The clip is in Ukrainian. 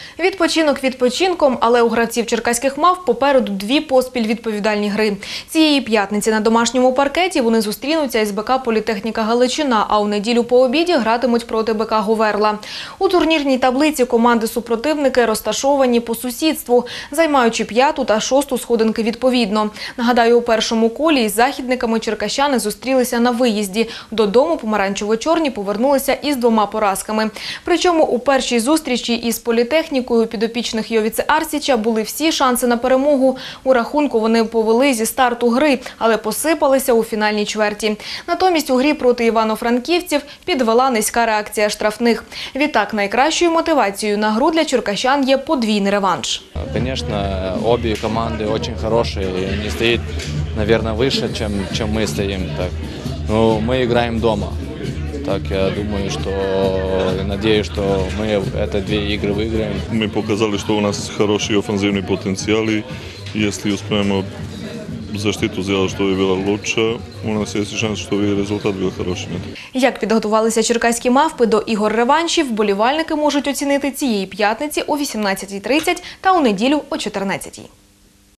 Відпочинок відпочинком, але у гравців черкаських мавп попереду дві поспіль відповідальні гри. Цієї п'ятниці на домашньому паркеті вони зустрінуться із БК «Політехніка Галичина», а у неділю по обіді гратимуть проти БК «Говерла». У турнірній таблиці команди-супротивники розташовані по сусідству, займаючи 5-ту та 6-ту сходинки відповідно. Нагадаю, у першому колі із західниками черкащани зустрілися на виїзді. Додому помаранчево-чорні повернулися із 2 поразками. Причому у першій зустрічі із «Політехнікою» підопічних Йовіце Арсіча були всі шанси на перемогу. У рахунку вони повели зі старту гри, але посипалися у фінальній чверті. Натомість у грі проти івано-франківців підвела низька реакція штрафних. Відтак найкращою мотивацією на гру для черкащан є подвійний реванш. Конечно, обе команды очень хорошие, и они стоят, наверное, выше, чем мы стоим. Так. Но мы играем дома. Так, я думаю, надеюсь, что мы это 2 игры выиграем. Мы показали, что у нас хороший офензивный потенциал, и если успеем защиту сделать, что было лучше, у нас есть шанс, что результат был хороший. Як підготувалися черкаські мавпи до ігор реваншів, вболівальники можуть оцінити цієї п'ятниці о 18:30 та у неділю о 14:00.